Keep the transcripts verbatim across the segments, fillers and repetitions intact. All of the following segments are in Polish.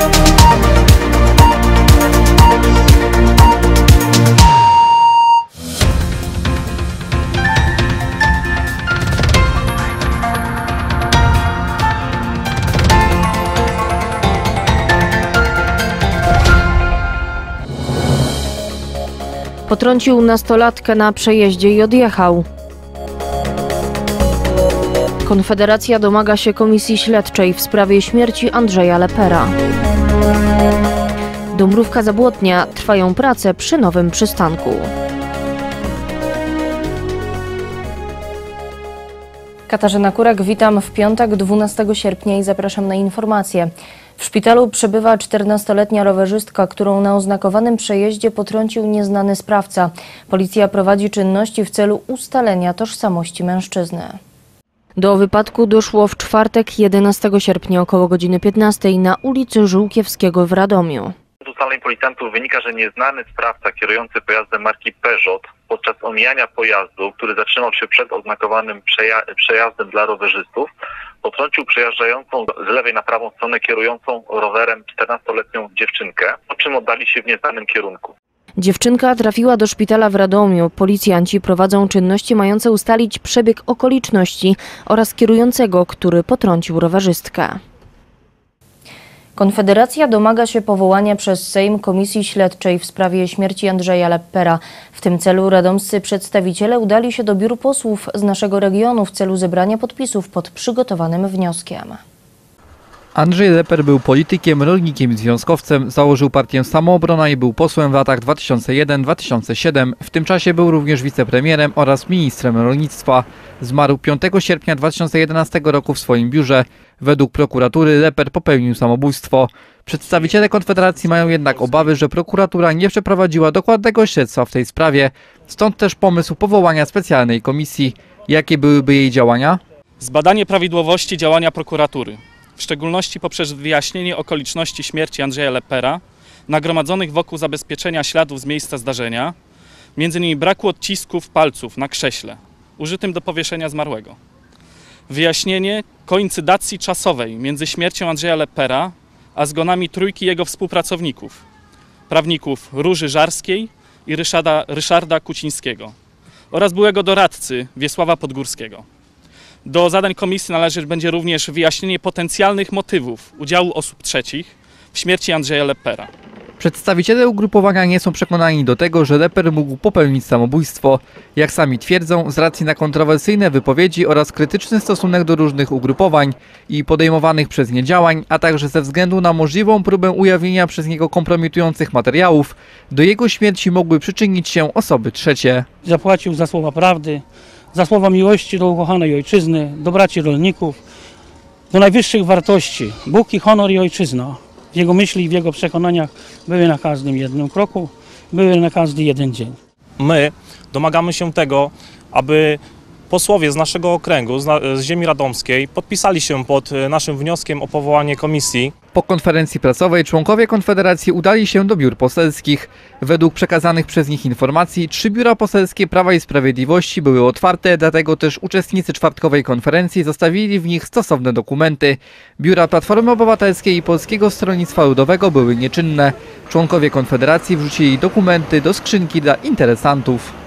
Potrącił nastolatkę na przejeździe i odjechał. Konfederacja domaga się komisji śledczej w sprawie śmierci Andrzeja Lepera. Dąbrówka Zabłotnia. Trwają prace przy nowym przystanku. Katarzyna Kurek, witam w piątek dwunastego sierpnia i zapraszam na informacje. W szpitalu przebywa czternastoletnia rowerzystka, którą na oznakowanym przejeździe potrącił nieznany sprawca. Policja prowadzi czynności w celu ustalenia tożsamości mężczyzny. Do wypadku doszło w czwartek jedenastego sierpnia około godziny piętnastej na ulicy Żółkiewskiego w Radomiu. Z ustaleń policjantów wynika, że nieznany sprawca kierujący pojazdem marki Peugeot podczas omijania pojazdu, który zatrzymał się przed oznakowanym przeja- przejazdem dla rowerzystów, potrącił przejeżdżającą z lewej na prawą stronę kierującą rowerem czternastoletnią dziewczynkę, po czym oddali się w nieznanym kierunku. Dziewczynka trafiła do szpitala w Radomiu. Policjanci prowadzą czynności mające ustalić przebieg okoliczności oraz kierującego, który potrącił rowerzystkę. Konfederacja domaga się powołania przez Sejm komisji śledczej w sprawie śmierci Andrzeja Lepera. W tym celu radomscy przedstawiciele udali się do biur posłów z naszego regionu w celu zebrania podpisów pod przygotowanym wnioskiem. Andrzej Leper był politykiem, rolnikiem i związkowcem, założył partię Samoobrona i był posłem w latach dwa tysiące pierwszym do dwa tysiące siódmego. W tym czasie był również wicepremierem oraz ministrem rolnictwa. Zmarł piątego sierpnia dwa tysiące jedenastego roku w swoim biurze. Według prokuratury Leper popełnił samobójstwo. Przedstawiciele Konfederacji mają jednak obawy, że prokuratura nie przeprowadziła dokładnego śledztwa w tej sprawie. Stąd też pomysł powołania specjalnej komisji. Jakie byłyby jej działania? Zbadanie prawidłowości działania prokuratury, w szczególności poprzez wyjaśnienie okoliczności śmierci Andrzeja Lepera, nagromadzonych wokół zabezpieczenia śladów z miejsca zdarzenia, między innymi braku odcisków palców na krześle użytym do powieszenia zmarłego. Wyjaśnienie koincydacji czasowej między śmiercią Andrzeja Lepera a zgonami trójki jego współpracowników, prawników Róży Żarskiej i Ryszarda, Ryszarda Kucińskiego oraz byłego doradcy Wiesława Podgórskiego. Do zadań komisji należeć będzie również wyjaśnienie potencjalnych motywów udziału osób trzecich w śmierci Andrzeja Lepera. Przedstawiciele ugrupowania nie są przekonani do tego, że Leper mógł popełnić samobójstwo. Jak sami twierdzą, z racji na kontrowersyjne wypowiedzi oraz krytyczny stosunek do różnych ugrupowań i podejmowanych przez nie działań, a także ze względu na możliwą próbę ujawnienia przez niego kompromitujących materiałów, do jego śmierci mogły przyczynić się osoby trzecie. Zapłacił za słowa prawdy, za słowa miłości do ukochanej ojczyzny, do braci rolników, do najwyższych wartości. Bóg i honor i ojczyzna. W jego myśli i w jego przekonaniach były na każdym jednym kroku, były na każdy jeden dzień. My domagamy się tego, aby posłowie z naszego okręgu, z ziemi radomskiej, podpisali się pod naszym wnioskiem o powołanie komisji. Po konferencji prasowej członkowie Konfederacji udali się do biur poselskich. Według przekazanych przez nich informacji trzy biura poselskie Prawa i Sprawiedliwości były otwarte, dlatego też uczestnicy czwartkowej konferencji zostawili w nich stosowne dokumenty. Biura Platformy Obywatelskiej i Polskiego Stronnictwa Ludowego były nieczynne. Członkowie Konfederacji wrzucili dokumenty do skrzynki dla interesantów.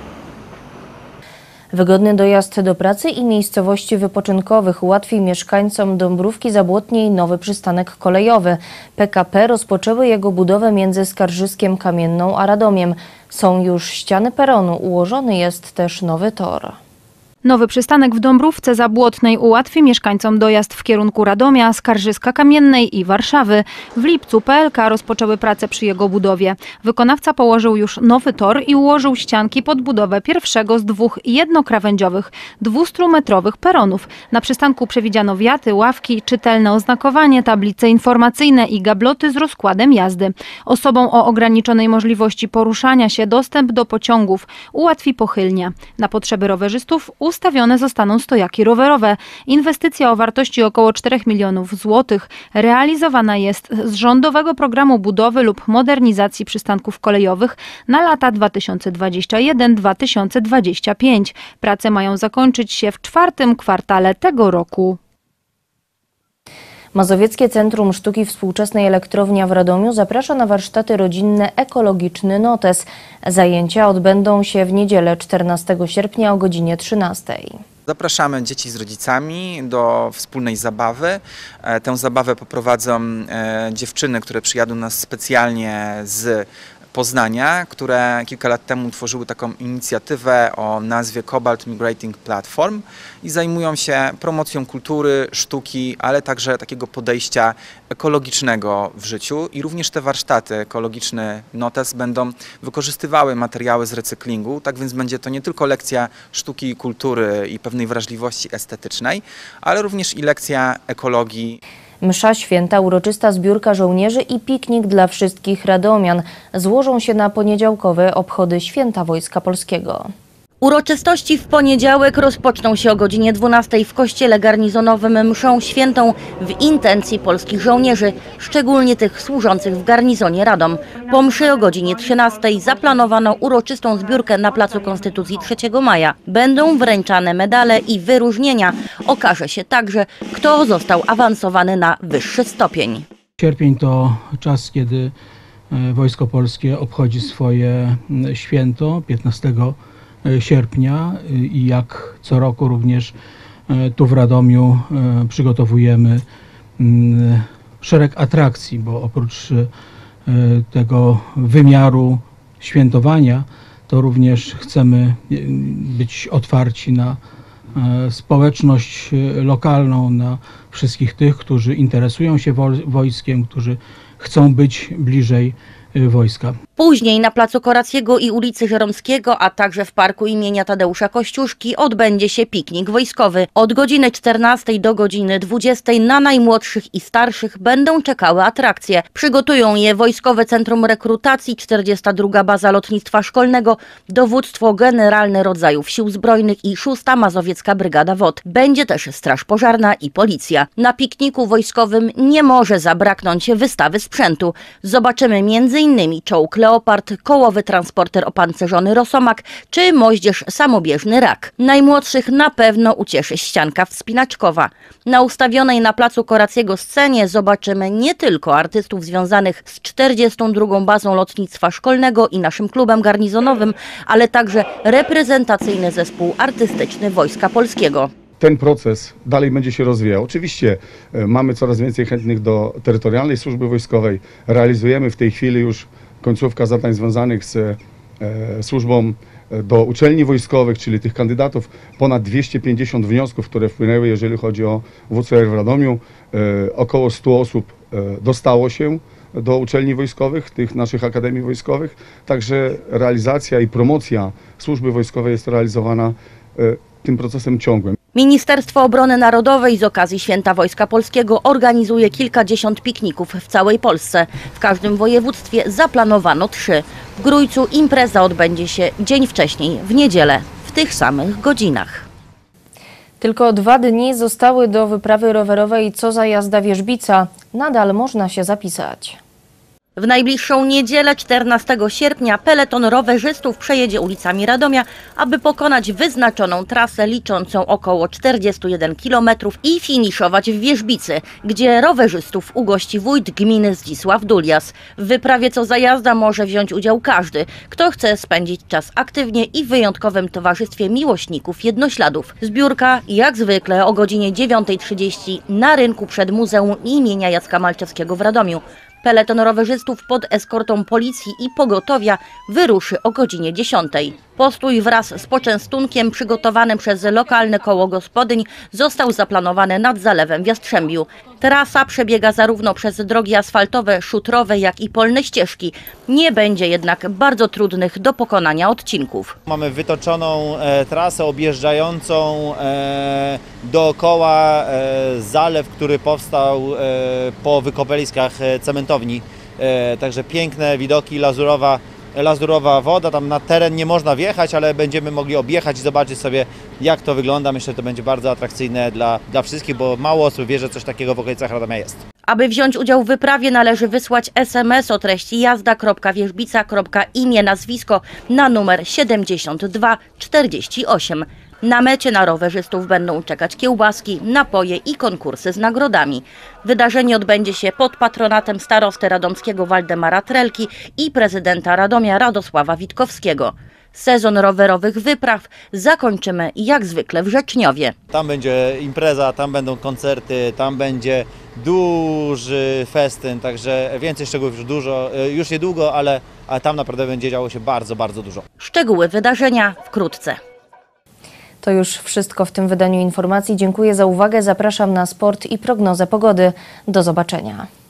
Wygodny dojazd do pracy i miejscowości wypoczynkowych ułatwi mieszkańcom Dąbrówki Zabłotniej nowy przystanek kolejowy. P K P rozpoczęły jego budowę między Skarżyskiem Kamienną a Radomiem. Są już ściany peronu, ułożony jest też nowy tor. Nowy przystanek w Dąbrówce Zabłotnej ułatwi mieszkańcom dojazd w kierunku Radomia, Skarżyska Kamiennej i Warszawy. W lipcu P L K rozpoczęły pracę przy jego budowie. Wykonawca położył już nowy tor i ułożył ścianki pod budowę pierwszego z dwóch jednokrawędziowych, dwustumetrowych peronów. Na przystanku przewidziano wiaty, ławki, czytelne oznakowanie, tablice informacyjne i gabloty z rozkładem jazdy. Osobom o ograniczonej możliwości poruszania się dostęp do pociągów ułatwi pochylnia. Na potrzeby rowerzystów ustawione zostaną stojaki rowerowe. Inwestycja o wartości około czterech milionów złotych realizowana jest z rządowego programu budowy lub modernizacji przystanków kolejowych na lata dwa tysiące dwudziesty pierwszy do dwa tysiące dwudziestego piątego. Prace mają zakończyć się w czwartym kwartale tego roku. Mazowieckie Centrum Sztuki Współczesnej Elektrownia w Radomiu zaprasza na warsztaty rodzinne Ekologiczny Notes. Zajęcia odbędą się w niedzielę czternastego sierpnia o godzinie trzynastej. Zapraszamy dzieci z rodzicami do wspólnej zabawy. Tę zabawę poprowadzą dziewczyny, które przyjadą nas specjalnie z Poznania, które kilka lat temu tworzyły taką inicjatywę o nazwie Cobalt Migrating Platform i zajmują się promocją kultury, sztuki, ale także takiego podejścia ekologicznego w życiu i również te warsztaty Ekologiczny Notes będą wykorzystywały materiały z recyklingu, tak więc będzie to nie tylko lekcja sztuki i kultury i pewnej wrażliwości estetycznej, ale również i lekcja ekologii. Msza święta, uroczysta zbiórka żołnierzy i piknik dla wszystkich radomian złożą się na poniedziałkowe obchody Święta Wojska Polskiego. Uroczystości w poniedziałek rozpoczną się o godzinie dwunastej w kościele garnizonowym mszą świętą w intencji polskich żołnierzy, szczególnie tych służących w garnizonie Radom. Po mszy o godzinie trzynastej zaplanowano uroczystą zbiórkę na Placu Konstytucji trzeciego maja. Będą wręczane medale i wyróżnienia. Okaże się także, kto został awansowany na wyższy stopień. Sierpień to czas, kiedy Wojsko Polskie obchodzi swoje święto piętnastego sierpnia i jak co roku również tu w Radomiu przygotowujemy szereg atrakcji, bo oprócz tego wymiaru świętowania to również chcemy być otwarci na społeczność lokalną, na wszystkich tych, którzy interesują się wojskiem, którzy chcą być bliżej wojska. Później na Placu Korackiego i ulicy Żeromskiego, a także w parku imienia Tadeusza Kościuszki odbędzie się piknik wojskowy. Od godziny czternastej do godziny dwudziestej na najmłodszych i starszych będą czekały atrakcje. Przygotują je Wojskowe Centrum Rekrutacji, czterdziesta druga Baza Lotnictwa Szkolnego, Dowództwo Generalne Rodzajów Sił Zbrojnych i szósta Mazowiecka Brygada W O D. Będzie też Straż Pożarna i Policja. Na pikniku wojskowym nie może zabraknąć wystawy sprzętu. Zobaczymy między innymi czołg Leopard, kołowy transporter opancerzony Rosomak czy moździerz samobieżny Rak. Najmłodszych na pewno ucieszy ścianka wspinaczkowa. Na ustawionej na Placu Korackiego scenie zobaczymy nie tylko artystów związanych z czterdziestą drugą Bazą Lotnictwa Szkolnego i naszym klubem garnizonowym, ale także reprezentacyjny zespół artystyczny Wojska Polskiego. Ten proces dalej będzie się rozwijał. Oczywiście mamy coraz więcej chętnych do terytorialnej służby wojskowej. Realizujemy w tej chwili już końcówka zadań związanych z e, służbą do uczelni wojskowych, czyli tych kandydatów. Ponad dwieście pięćdziesiąt wniosków, które wpłynęły, jeżeli chodzi o W C R w Radomiu. E, około stu osób e, dostało się do uczelni wojskowych, tych naszych akademii wojskowych. Także realizacja i promocja służby wojskowej jest realizowana e, tym procesem ciągłym. Ministerstwo Obrony Narodowej z okazji Święta Wojska Polskiego organizuje kilkadziesiąt pikników w całej Polsce. W każdym województwie zaplanowano trzy. W Grójcu impreza odbędzie się dzień wcześniej, w niedzielę, w tych samych godzinach. Tylko dwa dni zostały do wyprawy rowerowej Co za jazda Wierzbica. Nadal można się zapisać. W najbliższą niedzielę czternastego sierpnia peleton rowerzystów przejedzie ulicami Radomia, aby pokonać wyznaczoną trasę liczącą około czterdzieści jeden kilometrów i finiszować w Wierzbicy, gdzie rowerzystów ugości wójt gminy Zdzisław Dulias. W wyprawie Co za jazda może wziąć udział każdy, kto chce spędzić czas aktywnie i w wyjątkowym towarzystwie miłośników jednośladów. Zbiórka jak zwykle o godzinie dziewiątej trzydzieści na rynku przed Muzeum imienia Jacka Malczewskiego w Radomiu. Peleton rowerzystów pod eskortą policji i pogotowia wyruszy o godzinie dziesiątej. Postój wraz z poczęstunkiem przygotowanym przez lokalne koło gospodyń został zaplanowany nad zalewem w Jastrzębiu. Trasa przebiega zarówno przez drogi asfaltowe, szutrowe, jak i polne ścieżki. Nie będzie jednak bardzo trudnych do pokonania odcinków. Mamy wytoczoną e, trasę objeżdżającą e, dookoła e, zalew, który powstał e, po wykopaliskach cementowni. E, także piękne widoki, lazurowa lazurowa woda, tam na teren nie można wjechać, ale będziemy mogli objechać i zobaczyć sobie, jak to wygląda. Myślę, że to będzie bardzo atrakcyjne dla, dla wszystkich, bo mało osób wie, że coś takiego w okolicach Radomia jest. Aby wziąć udział w wyprawie, należy wysłać es em es o treści jazda kropka wierzbica kropka imię nazwisko na numer siedemdziesiąt dwa czterdzieści osiem. Na mecie na rowerzystów będą czekać kiełbaski, napoje i konkursy z nagrodami. Wydarzenie odbędzie się pod patronatem starosty radomskiego Waldemara Trelki i prezydenta Radomia Radosława Witkowskiego. Sezon rowerowych wypraw zakończymy jak zwykle w Rzeczniowie. Tam będzie impreza, tam będą koncerty, tam będzie duży festyn, także więcej szczegółów już dużo, już niedługo, ale, ale tam naprawdę będzie działo się bardzo, bardzo dużo. Szczegóły wydarzenia wkrótce. To już wszystko w tym wydaniu informacji. Dziękuję za uwagę. Zapraszam na sport i prognozę pogody. Do zobaczenia.